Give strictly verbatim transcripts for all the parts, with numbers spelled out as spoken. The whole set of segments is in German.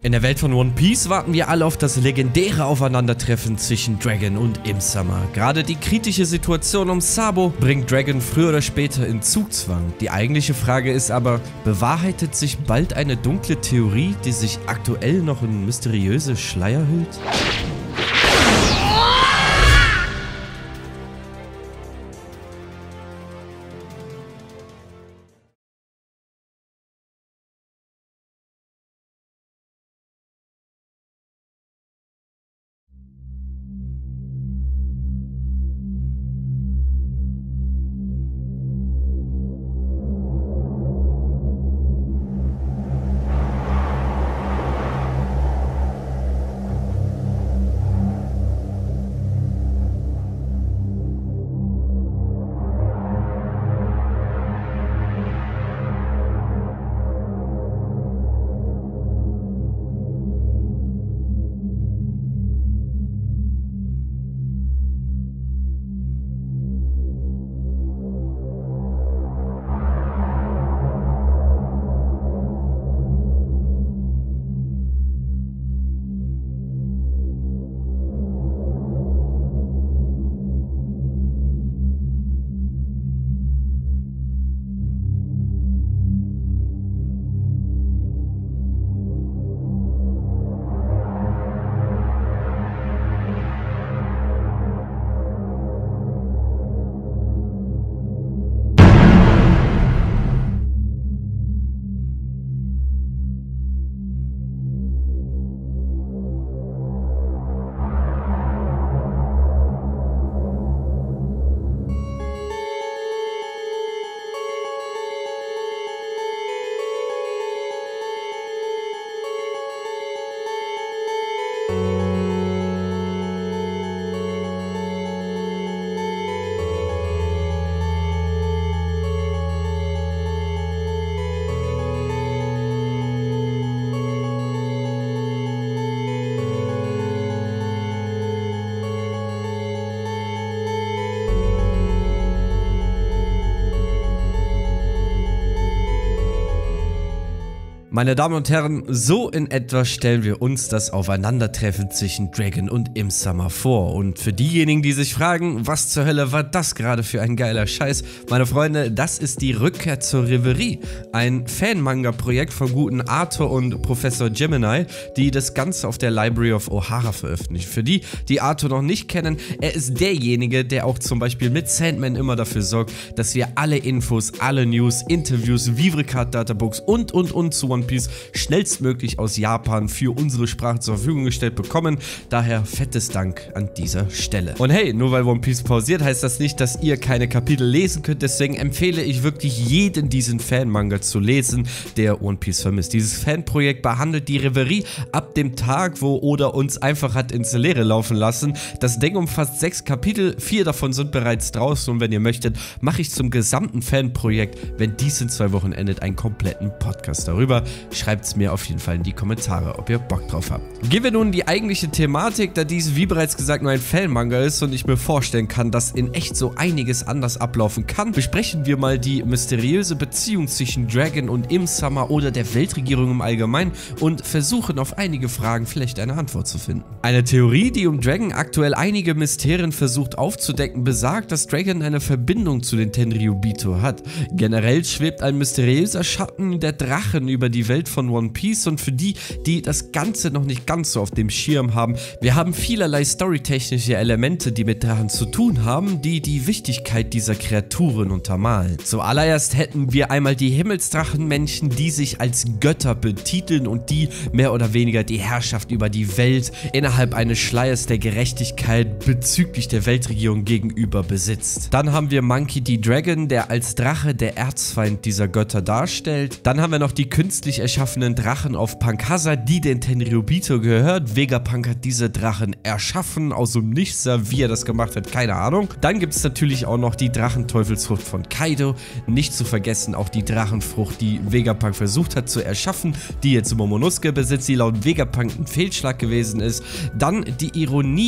In der Welt von One Piece warten wir alle auf das legendäre Aufeinandertreffen zwischen Dragon und Im-Sama. Gerade die kritische Situation um Sabo bringt Dragon früher oder später in Zugzwang. Die eigentliche Frage ist aber, bewahrheitet sich bald eine dunkle Theorie, die sich aktuell noch in mysteriöse Schleier hüllt? Meine Damen und Herren, so in etwa stellen wir uns das Aufeinandertreffen zwischen Dragon und Im-Sama vor. Und für diejenigen, die sich fragen, was zur Hölle war das gerade für ein geiler Scheiß, meine Freunde, das ist die Rückkehr zur Reverie. Ein Fan-Manga-Projekt von guten Arthur und Professor Gemini, die das Ganze auf der Library of Ohara veröffentlichen. Für die, die Arthur noch nicht kennen, er ist derjenige, der auch zum Beispiel mit Sandman immer dafür sorgt, dass wir alle Infos, alle News, Interviews, Vivre-Card-Databooks und und und zu One Piece schnellstmöglich aus Japan für unsere Sprache zur Verfügung gestellt bekommen. Daher fettes Dank an dieser Stelle. Und hey, nur weil One Piece pausiert, heißt das nicht, dass ihr keine Kapitel lesen könnt. Deswegen empfehle ich wirklich jeden, diesen Fan-Manga zu lesen, der One Piece vermisst. Dieses Fanprojekt behandelt die Reverie ab dem Tag, wo Oda uns einfach hat ins Leere laufen lassen. Das Ding umfasst sechs Kapitel, vier davon sind bereits draußen und wenn ihr möchtet, mache ich zum gesamten Fanprojekt, wenn dies in zwei Wochen endet, einen kompletten Podcast darüber. Schreibt es mir auf jeden Fall in die Kommentare, ob ihr Bock drauf habt. Gehen wir nun in die eigentliche Thematik, da dies, wie bereits gesagt, nur ein Fan-Manga ist und ich mir vorstellen kann, dass in echt so einiges anders ablaufen kann, besprechen wir mal die mysteriöse Beziehung zwischen Dragon und Im-Sama oder der Weltregierung im Allgemeinen und versuchen auf einige Fragen vielleicht eine Antwort zu finden. Eine Theorie, die um Dragon aktuell einige Mysterien versucht aufzudecken, besagt, dass Dragon eine Verbindung zu den Tenryubito hat. Generell schwebt ein mysteriöser Schatten der Drachen über die Welt von One Piece und für die, die das Ganze noch nicht ganz so auf dem Schirm haben, wir haben vielerlei storytechnische Elemente, die mit Drachen zu tun haben, die die Wichtigkeit dieser Kreaturen untermalen. Zuallererst hätten wir einmal die Himmelsdrachenmenschen, die sich als Götter betiteln und die mehr oder weniger die Herrschaft über die Welt innerhalb eines Schleiers der Gerechtigkeit bezüglich der Weltregierung gegenüber besitzt. Dann haben wir Monkey D. Dragon, der als Drache der Erzfeind dieser Götter darstellt. Dann haben wir noch die künstlich erschaffenen Drachen auf Punk Hazard, die den Tenryubito gehört. Vegapunk hat diese Drachen erschaffen, aus dem Nichts, wie er das gemacht hat, keine Ahnung. Dann gibt es natürlich auch noch die Drachenteufelsfrucht von Kaido. Nicht zu vergessen auch die Drachenfrucht, die Vegapunk versucht hat zu erschaffen, die jetzt Momonosuke besitzt, die laut Vegapunk ein Fehlschlag gewesen ist. Dann die Ironie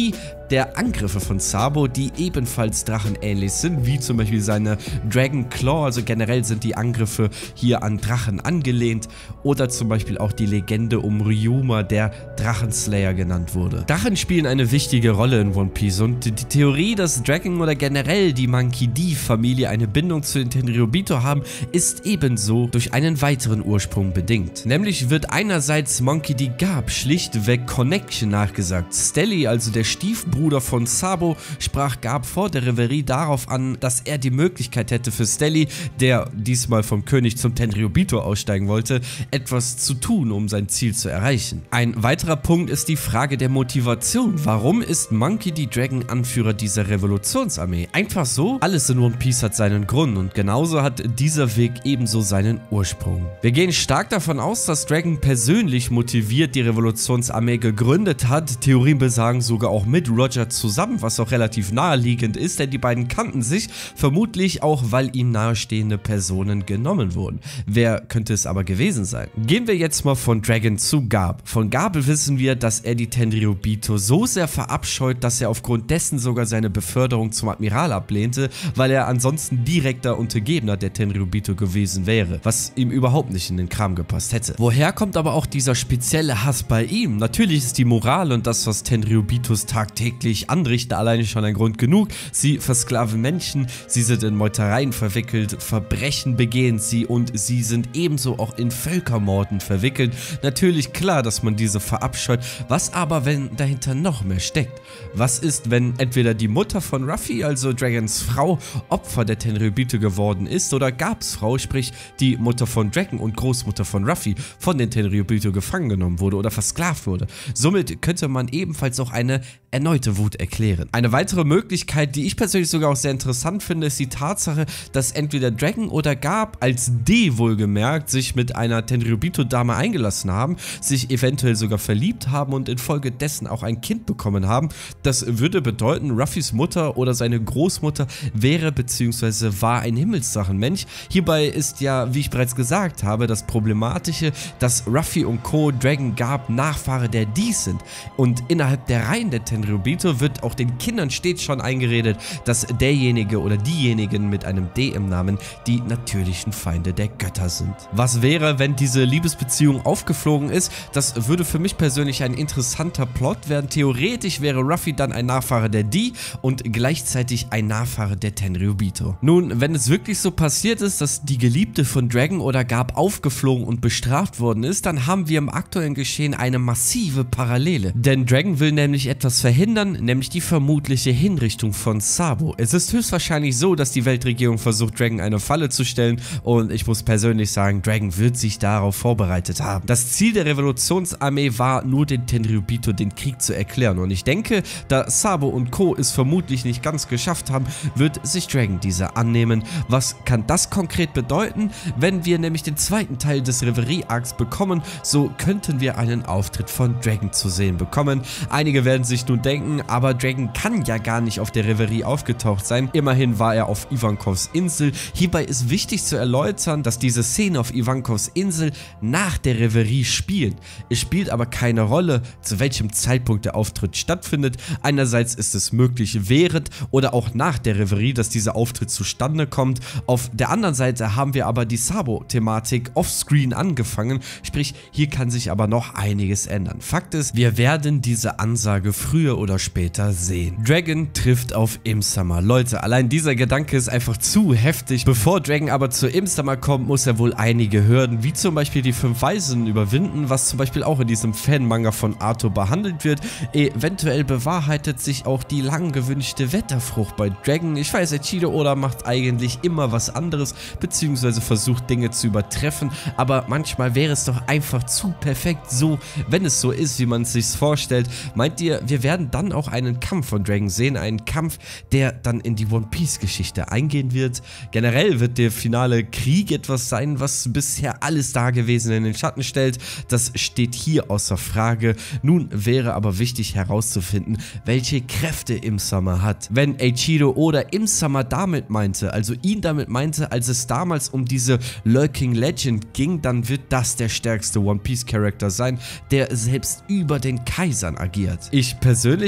der Angriffe von Sabo, die ebenfalls drachenähnlich sind, wie zum Beispiel seine Dragon Claw, also generell sind die Angriffe hier an Drachen angelehnt, oder zum Beispiel auch die Legende um Ryuma, der Drachenslayer genannt wurde. Drachen spielen eine wichtige Rolle in One Piece und die Theorie, dass Dragon oder generell die Monkey D-Familie eine Bindung zu den Tenryubito haben, ist ebenso durch einen weiteren Ursprung bedingt. Nämlich wird einerseits Monkey D. Garp schlichtweg Connection nachgesagt. Stelly, also der Stiefbruder von Sabo, sprach Garp vor der Reverie darauf an, dass er die Möglichkeit hätte für Stelly, der diesmal vom König zum Tenryubito aussteigen wollte, etwas zu tun, um sein Ziel zu erreichen. Ein weiterer Punkt ist die Frage der Motivation. Warum ist Monkey D. Dragon Anführer dieser Revolutionsarmee? Einfach so? Alles in One Piece hat seinen Grund und genauso hat dieser Weg ebenso seinen Ursprung. Wir gehen stark davon aus, dass Dragon persönlich motiviert die Revolutionsarmee gegründet hat. Theorien besagen sogar auch mit Roger zusammen, was auch relativ naheliegend ist, denn die beiden kannten sich, vermutlich auch, weil ihm nahestehende Personen genommen wurden. Wer könnte es aber gewesen sein? Gehen wir jetzt mal von Dragon zu Garp. Von Garp wissen wir, dass er die Tenryubito so sehr verabscheut, dass er aufgrund dessen sogar seine Beförderung zum Admiral ablehnte, weil er ansonsten direkter Untergebener der Tenryubito gewesen wäre, was ihm überhaupt nicht in den Kram gepasst hätte. Woher kommt aber auch dieser spezielle Hass bei ihm? Natürlich ist die Moral und das, was Tenryubitos tagtäglich anrichten, alleine schon ein Grund genug. Sie versklaven Menschen, sie sind in Meutereien verwickelt, Verbrechen begehen sie und sie sind ebenso auch in Völkermorden verwickelt. Natürlich klar, dass man diese verabscheut. Was aber, wenn dahinter noch mehr steckt? Was ist, wenn entweder die Mutter von Ruffy, also Dragons Frau, Opfer der Tenryubito geworden ist oder Garps Frau, sprich die Mutter von Dragon und Großmutter von Ruffy, von den Tenryubito gefangen genommen wurde oder versklavt wurde? Somit könnte man ebenfalls auch eine erneute Wut erklären. Eine weitere Möglichkeit, die ich persönlich sogar auch sehr interessant finde, ist die Tatsache, dass entweder Dragon oder Garp als D wohlgemerkt sich mit einer Tenryubito-Dame eingelassen haben, sich eventuell sogar verliebt haben und infolgedessen auch ein Kind bekommen haben. Das würde bedeuten, Ruffys Mutter oder seine Großmutter wäre bzw. war ein Himmelsdrachenmensch. Hierbei ist ja, wie ich bereits gesagt habe, das Problematische, dass Ruffy und Co. Dragon Garp Nachfahre der Ds sind und innerhalb der Reihen der Tenryubito wird auch den Kindern stets schon eingeredet, dass derjenige oder diejenigen mit einem D im Namen die natürlichen Feinde der Götter sind. Was wäre, wenn diese Liebesbeziehung aufgeflogen ist? Das würde für mich persönlich ein interessanter Plot werden. Theoretisch wäre Ruffy dann ein Nachfahre der D und gleichzeitig ein Nachfahre der Tenryubito. Nun, wenn es wirklich so passiert ist, dass die Geliebte von Dragon oder Garp aufgeflogen und bestraft worden ist, dann haben wir im aktuellen Geschehen eine massive Parallele. Denn Dragon will nämlich etwas verhindern, nämlich die vermutliche Hinrichtung von Sabo. Es ist höchstwahrscheinlich so, dass die Weltregierung versucht, Dragon eine Falle zu stellen und ich muss persönlich sagen, Dragon wird sich darauf vorbereitet haben. Das Ziel der Revolutionsarmee war nur den Tenryubito den Krieg zu erklären und ich denke, da Sabo und Co. es vermutlich nicht ganz geschafft haben, wird sich Dragon dieser annehmen. Was kann das konkret bedeuten? Wenn wir nämlich den zweiten Teil des Reverie-Arcs bekommen, so könnten wir einen Auftritt von Dragon zu sehen bekommen. Einige werden sich nun denken, aber Dragon kann ja gar nicht auf der Reverie aufgetaucht sein. Immerhin war er auf Ivankovs Insel. Hierbei ist wichtig zu erläutern, dass diese Szene auf Ivankovs Insel nach der Reverie spielt. Es spielt aber keine Rolle, zu welchem Zeitpunkt der Auftritt stattfindet. Einerseits ist es möglich während oder auch nach der Reverie, dass dieser Auftritt zustande kommt. Auf der anderen Seite haben wir aber die Sabo-Thematik offscreen angefangen, sprich hier kann sich aber noch einiges ändern. Fakt ist, wir werden diese Ansage früher oder später sehen. Dragon trifft auf Im-Sama. Leute, allein dieser Gedanke ist einfach zu heftig. Bevor Dragon aber zu Im-Sama kommt, muss er wohl einige Hürden, wie zum Beispiel die fünf Weisen überwinden, was zum Beispiel auch in diesem Fan-Manga von Arto behandelt wird. Eventuell bewahrheitet sich auch die lang gewünschte Wetterfrucht bei Dragon. Ich weiß, Eiichiro Oda macht eigentlich immer was anderes, beziehungsweise versucht Dinge zu übertreffen, aber manchmal wäre es doch einfach zu perfekt so, wenn es so ist, wie man es sich vorstellt. Meint ihr, wir werden dann auch einen Kampf von Dragon sehen, einen Kampf, der dann in die One Piece Geschichte eingehen wird? Generell wird der finale Krieg etwas sein, was bisher alles Dagewesene in den Schatten stellt. Das steht hier außer Frage. Nun wäre aber wichtig herauszufinden, welche Kräfte Im-Sama hat. Wenn Eiichiro Oda Im-Sama damit meinte, also ihn damit meinte, als es damals um diese Lurking Legend ging, dann wird das der stärkste One Piece Charakter sein, der selbst über den Kaisern agiert. Ich persönlich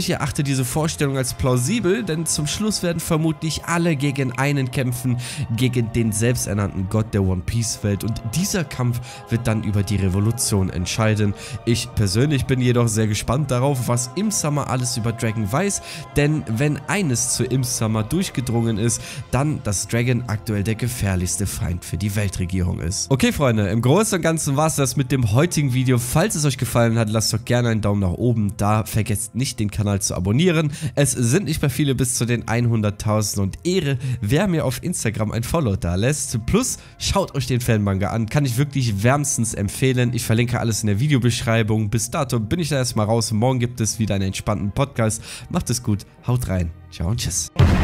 Ich erachte diese Vorstellung als plausibel, denn zum Schluss werden vermutlich alle gegen einen kämpfen, gegen den selbsternannten Gott der One Piece Welt, und dieser Kampf wird dann über die Revolution entscheiden. Ich persönlich bin jedoch sehr gespannt darauf, was Im-Sama alles über Dragon weiß, denn wenn eines zu Im-Sama durchgedrungen ist, dann, dass Dragon aktuell der gefährlichste Feind für die Weltregierung ist. Okay Freunde, im Großen und Ganzen war es das mit dem heutigen Video. Falls es euch gefallen hat, lasst doch gerne einen Daumen nach oben da, vergesst nicht den Kanal zu abonnieren. Es sind nicht mehr viele bis zu den hunderttausend und Ehre, wer mir auf Instagram ein Follow da lässt. Plus, schaut euch den Fanmanga an, kann ich wirklich wärmstens empfehlen. Ich verlinke alles in der Videobeschreibung. Bis dato bin ich da erstmal raus. Morgen gibt es wieder einen entspannten Podcast. Macht es gut, haut rein. Ciao und tschüss.